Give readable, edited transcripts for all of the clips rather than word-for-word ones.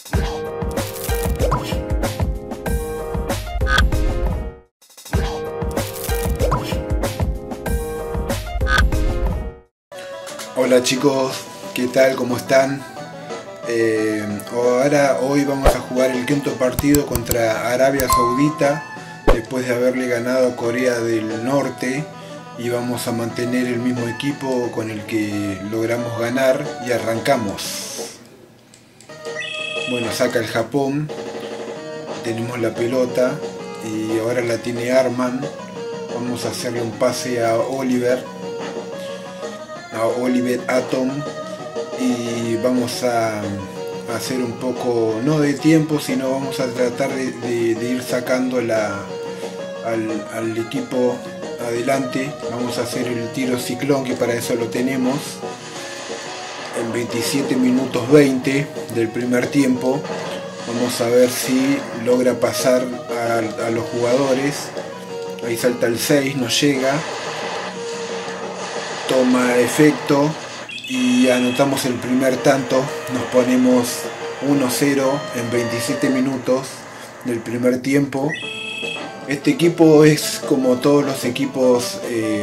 Hola chicos, ¿qué tal? ¿Cómo están? Hoy vamos a jugar el quinto partido contra Arabia Saudita después de haberle ganado a Corea del Norte, y vamos a mantener el mismo equipo con el que logramos ganar y arrancamos. Bueno, saca el Japón, tenemos la pelota y ahora la tiene Arman. Vamos a hacerle un pase a Oliver Atom, y vamos a hacer un poco, no de tiempo, sino vamos a tratar de ir sacando al equipo adelante. Vamos a hacer el tiro ciclón, que para eso lo tenemos, en 27 minutos 20 del primer tiempo. Vamos a ver si logra pasar a los jugadores. Ahí salta el 6, no llega, toma efecto y anotamos el primer tanto. Nos ponemos 1-0 en 27 minutos del primer tiempo. Este equipo es como todos los equipos,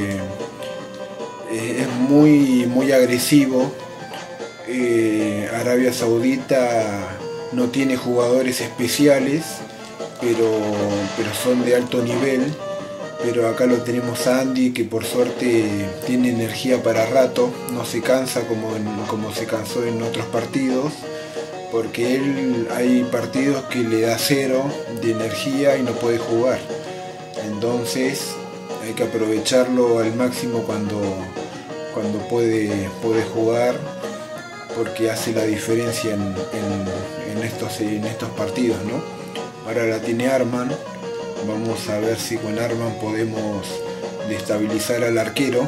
es muy agresivo. Arabia Saudita no tiene jugadores especiales, pero son de alto nivel. Pero acá lo tenemos a Andy, que por suerte tiene energía para rato, no se cansa como se cansó en otros partidos, porque él hay partidos que le da 0 de energía y no puede jugar. Entonces hay que aprovecharlo al máximo cuando puede jugar, porque hace la diferencia en estos partidos, ¿no? Ahora la tiene Arman. Vamos a ver si con Arman podemos destabilizar al arquero.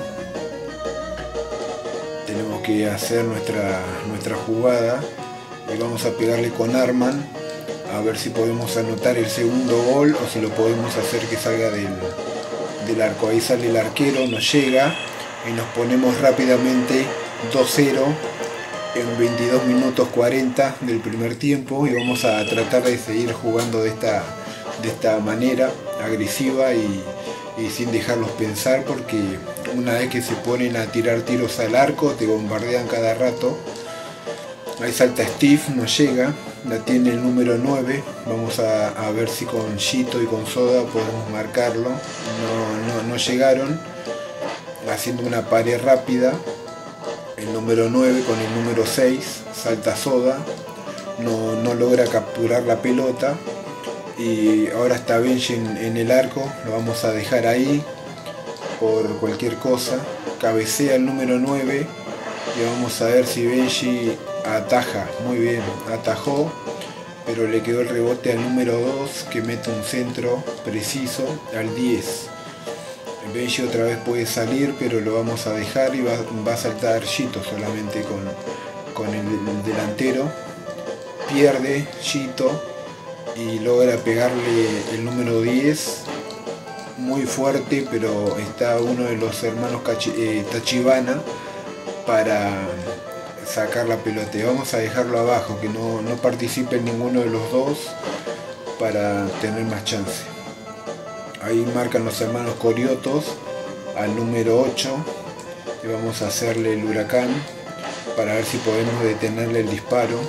Tenemos que hacer nuestra jugada y vamos a pegarle con Arman, a ver si podemos anotar el segundo gol o si lo podemos hacer que salga del arco. Ahí sale el arquero, nos llega y nos ponemos rápidamente 2-0 en 22 minutos 40 del primer tiempo, y vamos a tratar de seguir jugando de esta manera agresiva y sin dejarlos pensar, porque una vez que se ponen a tirar tiros al arco te bombardean cada rato. Ahí salta Steve, nos llega, la tiene el número 9. Vamos a ver si con Shito y con Soda podemos marcarlo. No llegaron, haciendo una pared rápida. El número 9 con el número 6, salta Soda, no logra capturar la pelota. Y ahora está Benji en el arco, lo vamos a dejar ahí por cualquier cosa. Cabecea el número 9 y vamos a ver si Benji ataja. Muy bien, atajó, pero le quedó el rebote al número 2, que mete un centro preciso al 10. Benji otra vez puede salir, pero lo vamos a dejar y va a saltar Shito solamente con el delantero. Pierde Shito y logra pegarle el número 10 muy fuerte, pero está uno de los hermanos Tachibana para sacar la pelota. Vamos a dejarlo abajo, que no participe en ninguno de los dos para tener más chance. Ahí marcan los hermanos Coriotos al número 8 y vamos a hacerle el huracán para ver si podemos detenerle el disparo.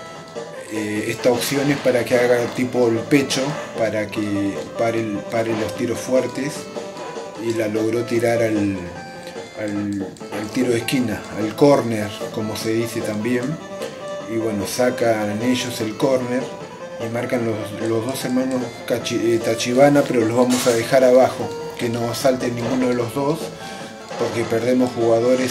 Esta opción es para que haga tipo el pecho, para que pare los tiros fuertes, y la logró tirar al tiro de esquina, al córner, como se dice también. Y bueno, sacan ellos el córner y marcan los dos hermanos Tachibana, pero los vamos a dejar abajo, que no salte ninguno de los dos, porque perdemos jugadores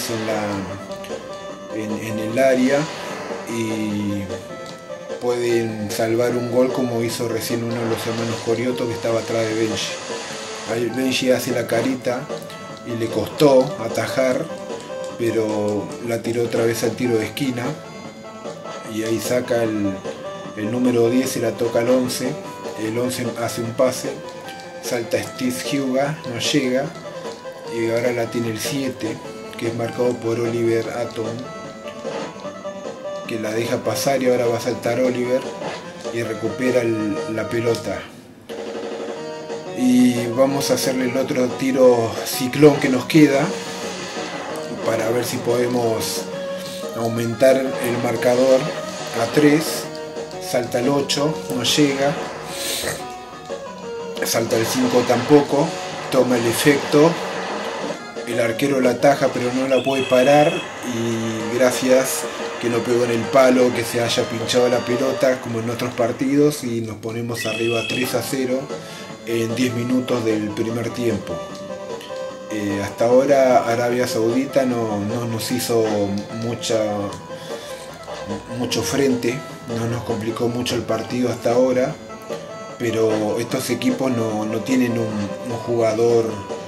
en el área y pueden salvar un gol, como hizo recién uno de los hermanos Corioto, que estaba atrás de Benji. Ahí Benji hace la carita y le costó atajar, pero la tiró otra vez al tiro de esquina, y ahí saca el número 10 y la toca al 11. El 11 hace un pase, salta Steve Huga, no llega, y ahora la tiene el 7, que es marcado por Oliver Atom. que la deja pasar y ahora va a saltar Oliver y recupera la pelota. Y vamos a hacerle el otro tiro ciclón que nos queda para ver si podemos aumentar el marcador a 3. Salta el 8, no llega. Salta el 5 tampoco. Toma el efecto. El arquero la ataja pero no la puede parar, y gracias que no pegó en el palo, que se haya pinchado la pelota como en otros partidos, y nos ponemos arriba 3-0 en 10 minutos del primer tiempo. Hasta ahora Arabia Saudita no nos hizo mucho frente, no nos complicó mucho el partido hasta ahora, pero estos equipos no tienen un jugador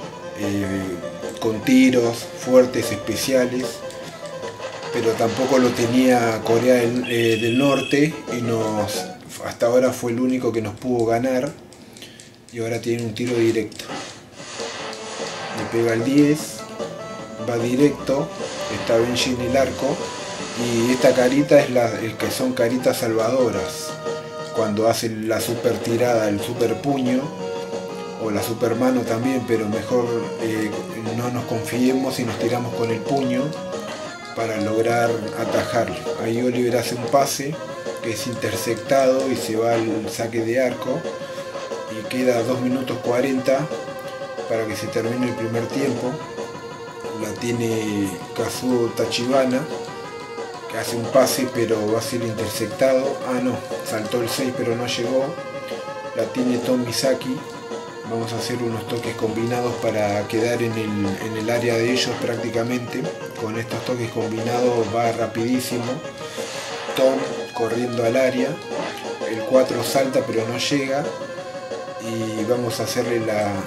con tiros fuertes, especiales, pero tampoco lo tenía Corea del Norte, y hasta ahora fue el único que nos pudo ganar, y ahora tiene un tiro directo. Le pega el 10, va directo, está Benji en el arco, y esta carita es que son caritas salvadoras. Cuando hace la super tirada, el super puño, o la super mano también, pero mejor no nos confiemos y nos tiramos con el puño para lograr atajarlo. Ahí Oliver hace un pase que es interceptado y se va al saque de arco, y queda 2 minutos 40 para que se termine el primer tiempo. La tiene Kazuo Tachibana, que hace un pase pero va a ser interceptado. No, saltó el 6 pero no llegó. La tiene Tom Misaki. Vamos a hacer unos toques combinados para quedar en el área de ellos prácticamente. Con estos toques combinados va rapidísimo Tom corriendo al área. El 4 salta pero no llega, y vamos a hacerle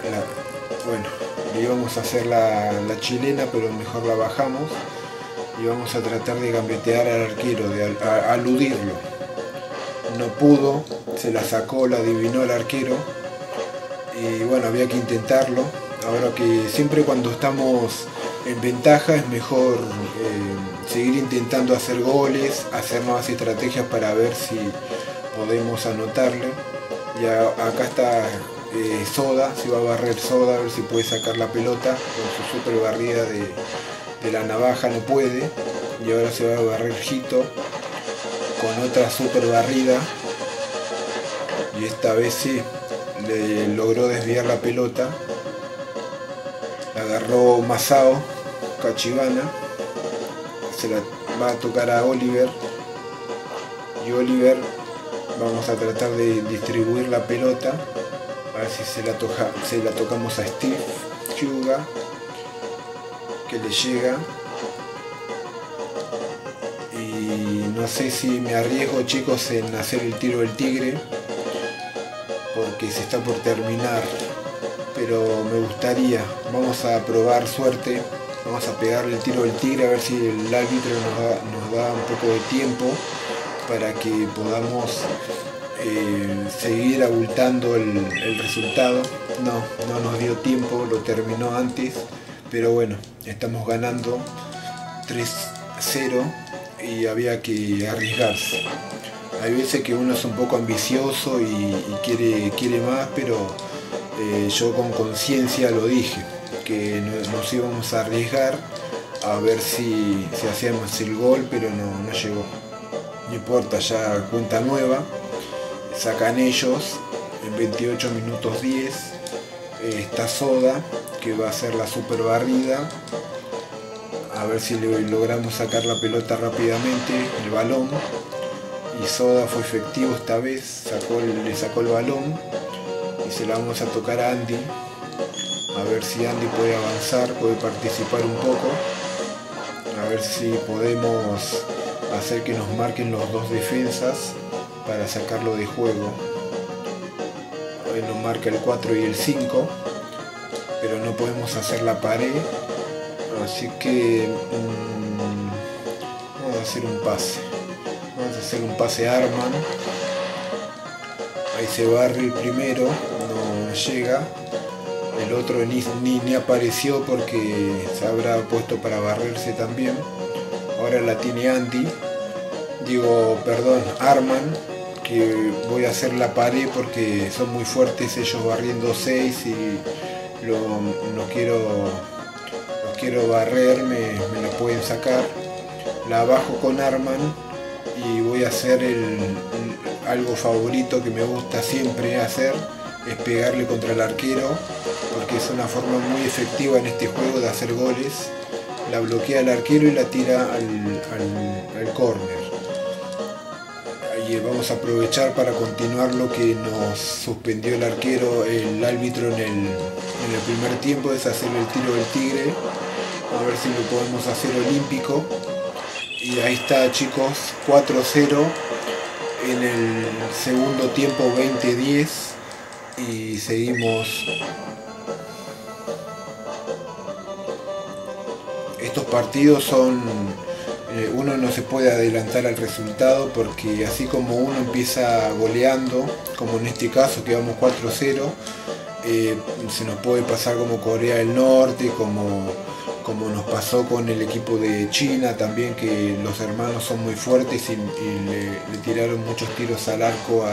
le íbamos a hacer la chilena, pero mejor la bajamos, y vamos a tratar de gambetear al arquero, de aludirlo. No pudo, se la sacó, la adivinó el arquero, y bueno, había que intentarlo. Ahora que siempre cuando estamos en ventaja es mejor seguir intentando hacer goles, hacer nuevas estrategias para ver si podemos anotarle. Ya acá está Soda, se va a barrer Soda, a ver si puede sacar la pelota con su super barrida de la navaja, no puede, y ahora se va a barrer Hito con otra super barrida, y esta vez sí le logró desviar la pelota. La agarró Masao Tachibana, se la va a tocar a Oliver, y Oliver vamos a tratar de distribuir la pelota, a ver si se la tocamos a Steve Hyuga, que le llega. Y no sé si me arriesgo, chicos, en hacer el tiro del tigre, porque se está por terminar, pero me gustaría. Vamos a probar suerte, vamos a pegarle el tiro del tigre, a ver si el árbitro nos da un poco de tiempo para que podamos seguir abultando el resultado. No nos dio tiempo, lo terminó antes, pero bueno, estamos ganando 3-0 y había que arriesgarse. Hay veces que uno es un poco ambicioso y quiere más, pero yo con conciencia lo dije, que nos íbamos a arriesgar a ver si hacíamos el gol, pero no llegó. No importa, ya cuenta nueva, sacan ellos en 28 minutos 10. Está Soda, que va a hacer la super barrida, a ver si logramos sacar la pelota rápidamente, el balón, y Soda fue efectivo esta vez, le sacó el balón, y se la vamos a tocar a Andy, a ver si Andy puede avanzar, puede participar un poco, a ver si podemos hacer que nos marquen los dos defensas para sacarlo de juego. Hoy nos marca el 4 y el 5, pero no podemos hacer la pared, así que vamos a hacer un pase a Arman. Ahí se barre el primero, no llega, el otro ni apareció porque se habrá puesto para barrerse también. Ahora la tiene Andy, digo, perdón, arman, que voy a hacer la pared porque son muy fuertes ellos barriendo 6 y no quiero barrer, me la pueden sacar. La bajo con Arman y voy a hacer algo favorito que me gusta siempre hacer, es pegarle contra el arquero, porque es una forma muy efectiva en este juego de hacer goles. La bloquea el arquero y la tira al córner. Y vamos a aprovechar para continuar lo que nos suspendió el arquero, el árbitro en el primer tiempo, es hacer el tiro del tigre, a ver si lo podemos hacer olímpico. Y ahí está, chicos, 4-0 en el segundo tiempo, 20-10, y seguimos. Estos partidos son, uno no se puede adelantar al resultado, porque así como uno empieza goleando, como en este caso que vamos 4-0, se nos puede pasar como Corea del Norte, como nos pasó con el equipo de China también, que los hermanos son muy fuertes y le tiraron muchos tiros al arco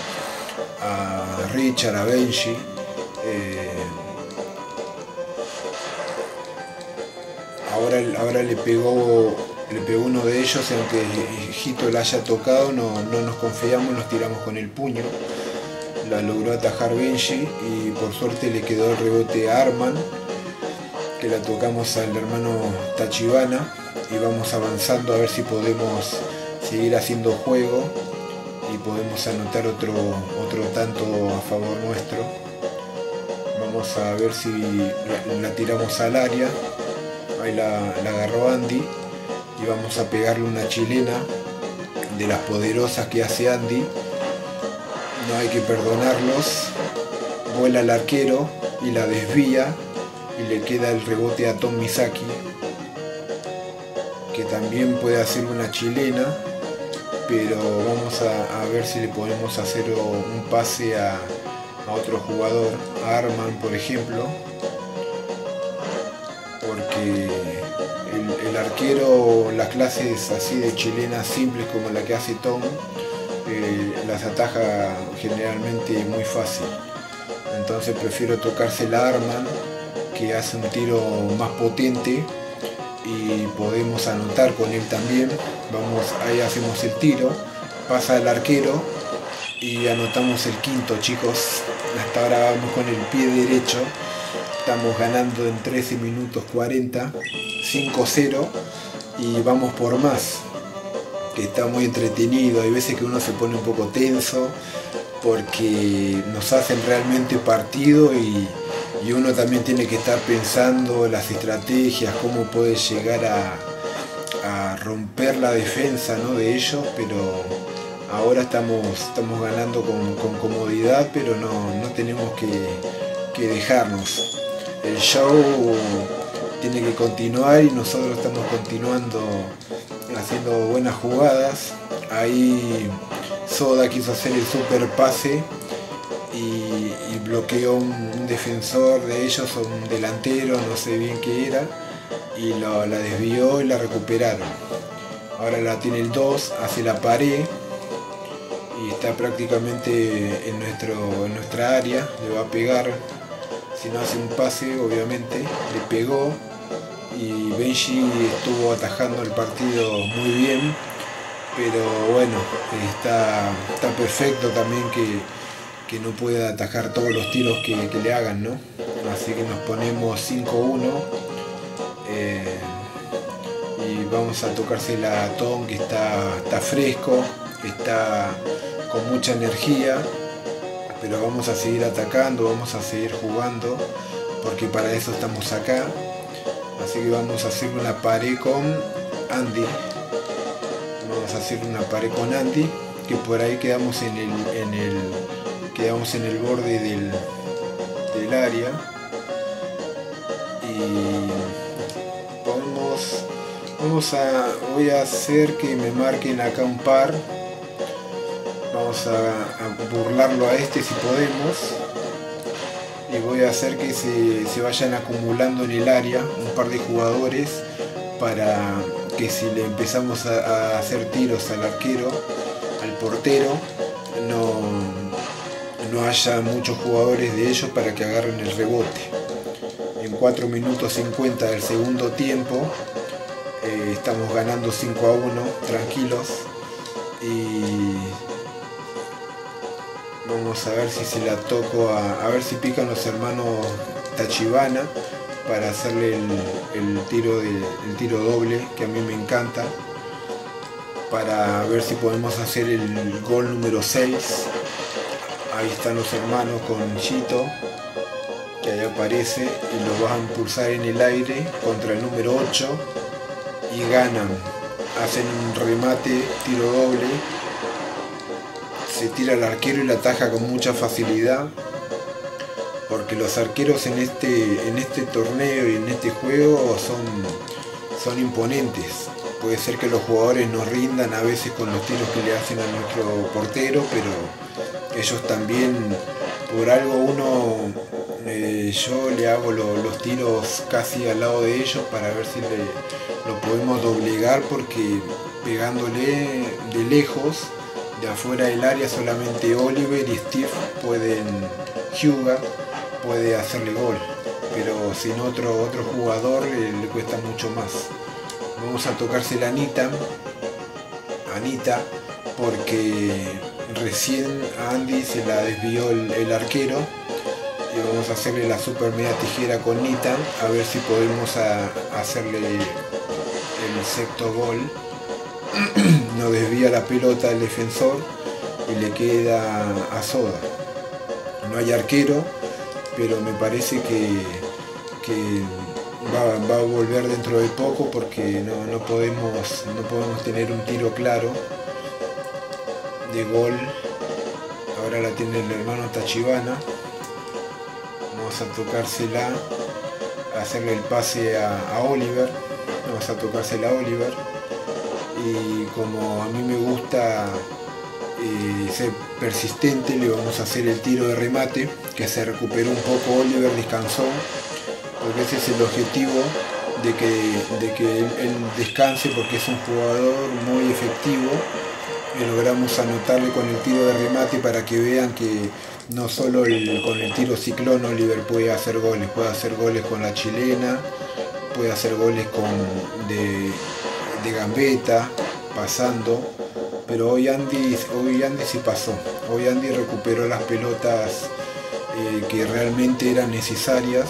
a Richard, a Benji. Ahora le pegó uno de ellos, y aunque Hito la haya tocado, no nos confiamos, nos tiramos con el puño. La logró atajar Benji y por suerte le quedó el rebote a Arman, que la tocamos al hermano Tachibana, y vamos avanzando a ver si podemos seguir haciendo juego y podemos anotar otro tanto a favor nuestro. Vamos a ver si la tiramos al área. Ahí la agarró Andy y vamos a pegarle una chilena de las poderosas que hace Andy. No hay que perdonarlos. Vuela el arquero y la desvía y le queda el rebote a Tom Misaki, que también puede hacer una chilena, pero vamos a ver si le podemos hacer un pase a otro jugador, a Arman por ejemplo, porque el arquero, las clases así de chilenas simples como la que hace Tom, las ataja generalmente muy fácil. Entonces prefiero tocársela a Arman, que hace un tiro más potente y podemos anotar con él también. Ahí hacemos el tiro, pasa el arquero y anotamos el quinto, chicos. Hasta ahora vamos con el pie derecho, estamos ganando en 13 minutos 40, 5-0, y vamos por más, que está muy entretenido. Hay veces que uno se pone un poco tenso porque nos hacen realmente partido, y uno también tiene que estar pensando las estrategias, cómo puede llegar a romper la defensa, ¿no?, de ellos. Pero ahora estamos ganando con comodidad, pero no tenemos que dejarnos. El show tiene que continuar y nosotros estamos continuando haciendo buenas jugadas. Ahí Soda quiso hacer el super pase y bloqueó un defensor de ellos, o un delantero, no sé bien qué era, y la desvió y la recuperaron. Ahora la tiene el 2, hace la pared y está prácticamente en nuestra área. Le va a pegar, si no hace un pase obviamente. Le pegó y Benji estuvo atajando el partido muy bien, pero bueno, está perfecto también que no pueda atajar todos los tiros que le hagan, ¿no? Así que nos ponemos 5-1, y vamos a tocársela a Tom, que está fresco, está con mucha energía, pero vamos a seguir atacando, vamos a seguir jugando, porque para eso estamos acá. Así que vamos a hacer una pared con Andy. Vamos a hacer una pared con Andy, que por ahí quedamos en el borde del área, y voy a hacer que me marquen acá un par. Vamos a burlarlo a este si podemos, y voy a hacer que se vayan acumulando en el área un par de jugadores para que si le empezamos a hacer tiros al arquero, al portero, no haya muchos jugadores de ellos para que agarren el rebote. En 4 minutos 50 del segundo tiempo estamos ganando 5-1 tranquilos, y vamos a ver si se la toco a ver si pican los hermanos Tachibana para hacerle el tiro doble, que a mí me encanta, para ver si podemos hacer el gol número 6. Ahí están los hermanos con Chito, que ahí aparece, y lo van a impulsar en el aire contra el número 8 y ganan. Hacen un remate, tiro doble, se tira al arquero y la ataja con mucha facilidad, porque los arqueros en este torneo y en este juego son imponentes. Puede ser que los jugadores nos rindan a veces con los tiros que le hacen a nuestro portero, pero ellos también, por algo yo le hago los tiros casi al lado de ellos para ver si lo podemos doblegar, porque pegándole de lejos, de afuera del área, solamente Oliver y Steve Huga puede hacerle gol, pero sin otro jugador le cuesta mucho más. Vamos a tocársela a Anita, porque recién a Andy se la desvió el arquero, y vamos a hacerle la super media tijera con Nita, a ver si podemos hacerle el sexto gol. No desvía la pelota el defensor y le queda a Soda. No hay arquero, pero me parece que va a volver dentro de poco, porque no podemos tener un tiro claro de gol. Ahora la tiene el hermano Tachibana. Vamos a tocársela, a hacerle el pase a Oliver. Vamos a tocársela a Oliver, y como a mí me gusta ser persistente, le vamos a hacer el tiro de remate, que se recuperó un poco Oliver, descansó, porque ese es el objetivo, de que él descanse, porque es un jugador muy efectivo, y logramos anotarle con el tiro de remate para que vean que no solo con el tiro ciclón Oliver puede hacer goles con la chilena, puede hacer goles de gambeta, pasando, pero hoy Andy sí pasó. Hoy Andy recuperó las pelotas que realmente eran necesarias,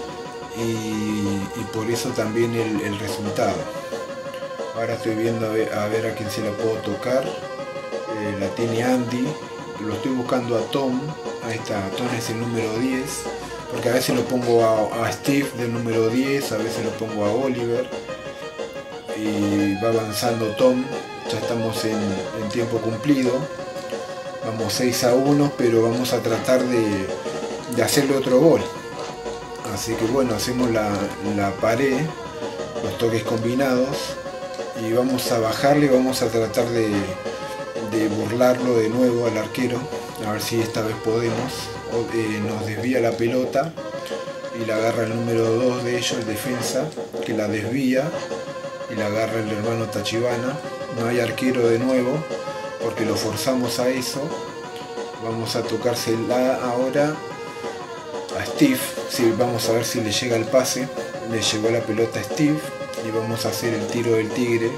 y por eso también el resultado. Ahora estoy viendo a ver a quién se la puedo tocar. La tiene Andy, lo estoy buscando a Tom. Ahí está, Tom es el número 10, porque a veces lo pongo a Steve del número 10, a veces lo pongo a Oliver, y va avanzando Tom. Ya estamos en tiempo cumplido, vamos 6-1, pero vamos a tratar de hacerle otro gol. Así que bueno, hacemos la pared, los toques combinados, y vamos a bajarle, vamos a tratar de burlarlo de nuevo al arquero, a ver si esta vez podemos. Nos desvía la pelota y la agarra el número 2 de ellos, el defensa, que la desvía, y la agarra el hermano Tachibana. No hay arquero de nuevo, porque lo forzamos a eso. Vamos a tocársela ahora a Steve. Sí, vamos a ver si le llega el pase. Le llegó la pelota a Steve, y vamos a hacer el tiro del tigre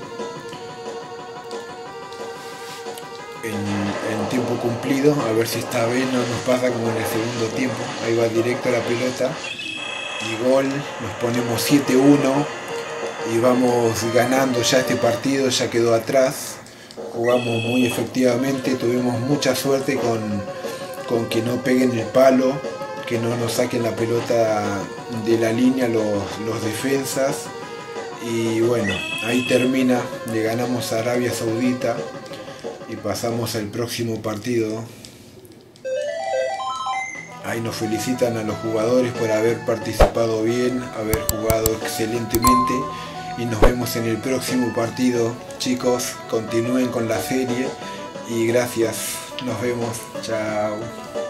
en tiempo cumplido, a ver si esta vez no nos pasa como en el segundo tiempo. Ahí va directo la pelota y gol. Nos ponemos 7-1 y vamos ganando ya este partido. Ya quedó atrás, jugamos muy efectivamente, tuvimos mucha suerte con que no peguen el palo, que no nos saquen la pelota de la línea los defensas. Y bueno, ahí termina, le ganamos a Arabia Saudita y pasamos al próximo partido. Ahí nos felicitan a los jugadores por haber participado bien, haber jugado excelentemente, y nos vemos en el próximo partido. Chicos, continúen con la serie y gracias, nos vemos, chao.